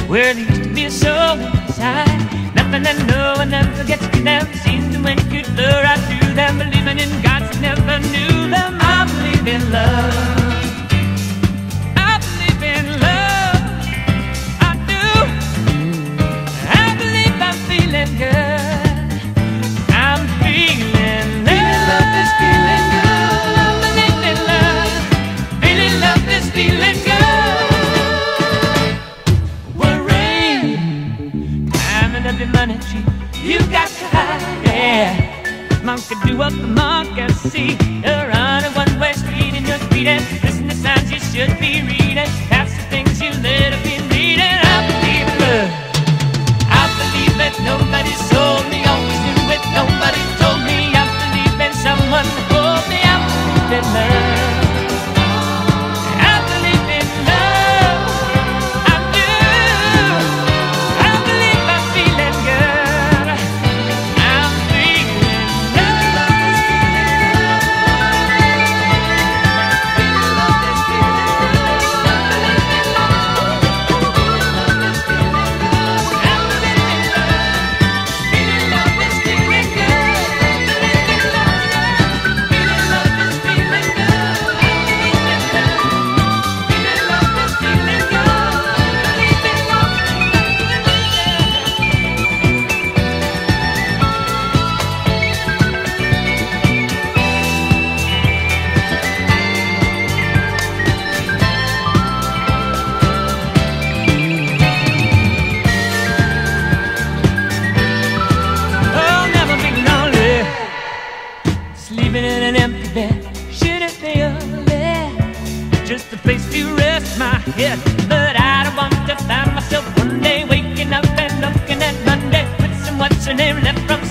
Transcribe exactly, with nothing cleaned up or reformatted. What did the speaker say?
where there used to be a soul inside. Nothing I know and never gets me down. Seems to when could blur right through them. Believing in gods that never knew them. I believe in love. I believe in love. I do. I believe I'm feeling good. I'm feeling love is feeling good. I believe in love. Feeling love is feeling good. The money tree, you got to hide, yeah. Monk could do what the monk can see. You're on a one-way street in your street and listen to signs you should be reading. That's the things you let up in needing. I believe in love. I believe that nobody sold me. Always knew it, nobody told me. I believe in someone to hold me. I believe in love. Sleeping in an empty bed, should it be lonely? Just a place to rest my head. But I don't want to find myself one day waking up and looking at Monday with some what's her name left from